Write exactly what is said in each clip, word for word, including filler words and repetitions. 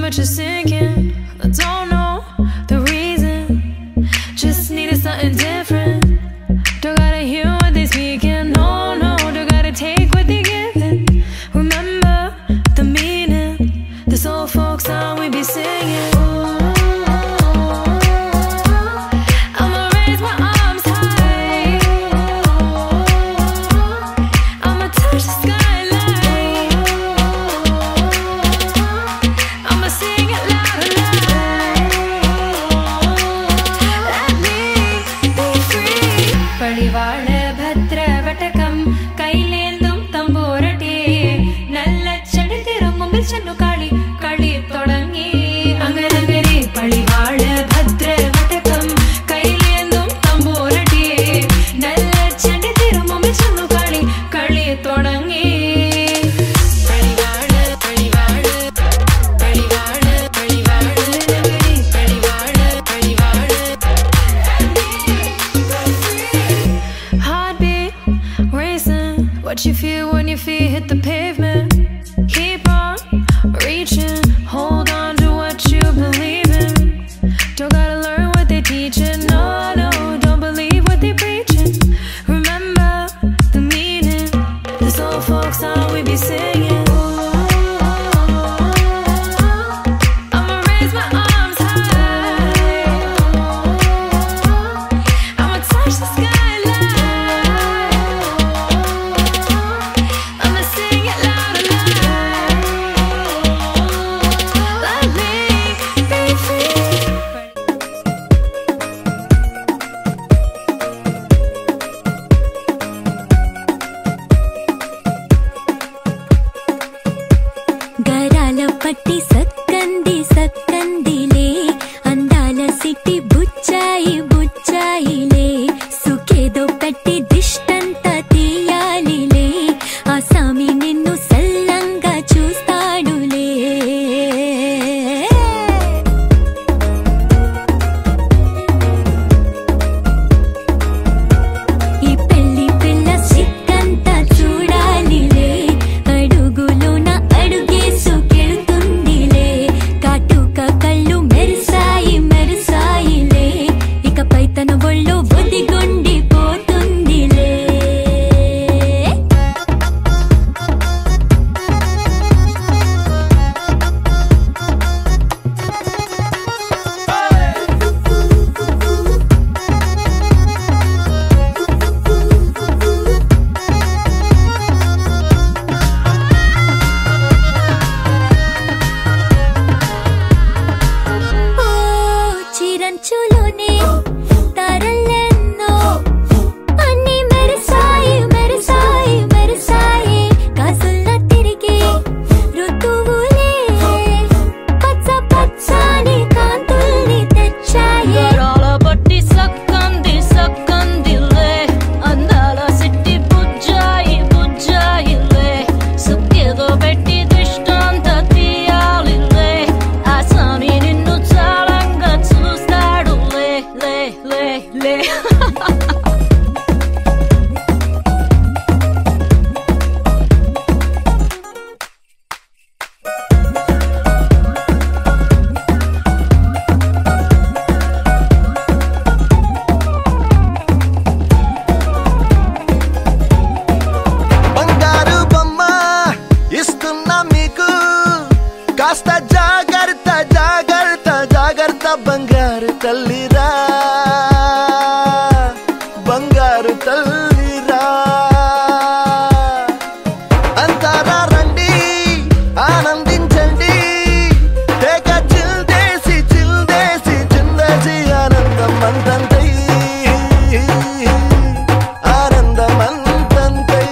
but you're sinking. I don't know the reason, just needed something different. Don't gotta hear what they speaking, no, no. Don't gotta take what they giving. Remember the meaning, this old folk song we be singing. I'ma raise my arms high, I'ma touch the skyline, I'ma sing it loud and loud. Let me be free. Padivaal bhadra vatakam kailendum tamborati nalla chadi thirumumbil channu kali kali thodangi angarangari. Padivaal bhadra vatakam kailendum tamborati nalla chadi thirumumbil channu kali kali thodangi. Padivaal padivaal padivaal padivaal nagari padivaal padivaal. Heartbeat racing, what you feel when your feet hit the pavement. Keep on reaching, hold on to what you believe in. Don't gotta learn what they teaching, no, no. Don't believe what they preaching. Remember the meaning, this old folk song we be singing. I'ma raise my arms high, I'ma touch the skyline, I'ma sing it loud and loud. Let me be free. గరాల పట్టి సక్కంది సక్కందిలే అందాల సిట్టి బుచ్చాయి బుచ్చాయిలే సుఖేదో పెట్టి దిష్టంత తీయాలిలే ఆ సామి నిన్ను సల్లంగా చూస్తాడులే. ఈ పెళ్లి పిల్ల సిక్కంతా చూడాలిలే అడుగులోన అడుగేసుకెళ్తుందిలే కాటుక కళ్ళు మెరిసాయి మెరిసాయిలే ఇకపై తన ఒళ్ళు ఒదిగొండిపోతుందిలే. ఓ చిరంచులోనే తారలెన్నో అన్ని మెరిసాయి మెరిసాయి మెరిసాయి కాసుల్లా తిరిగి ఋతువులే పచ్చ పచ్చని కాంతుల్ని తెచ్చాయి. గరాల పట్టి సక్కంది సక్కందిలే అందాల సిట్టి బుజ్జాయి బుజ్జాయిలే సుఖేదో పెట్టి దిష్టంత తీయాలిలే ఆ స్వామి నిన్ను చాలంగా చూస్తాడు లే లే లే లే. బంగారు బొమ్మ ఇస్తున్నా మీకు కాస్త జాగ్రత్త జాగ్రత్త జాగ్రత్త బంగారు తల్లిరా బంగారు తల్లిరా. అంతారా రండి ఆనందించండి తెగ చిల్దేసి చిల్దేసి చిందేసి ఆనందం అంతంతై ఆనందం అంతంతై.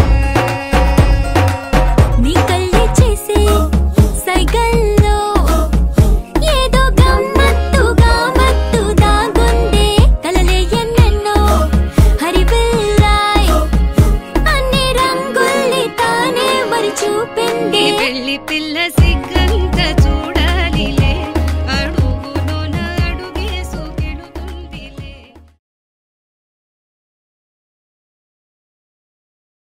నీ కళ్ళే చేసే సైగల్లో ఏదో గమ్మత్తుగా మత్తు దాగుందే కలలే ఎన్నెన్నో హరిబిల్లాయ్ అన్ని రంగుల్ని తానే మరి చూపింది. పెళ్లి పిల్ల సిగ్గంత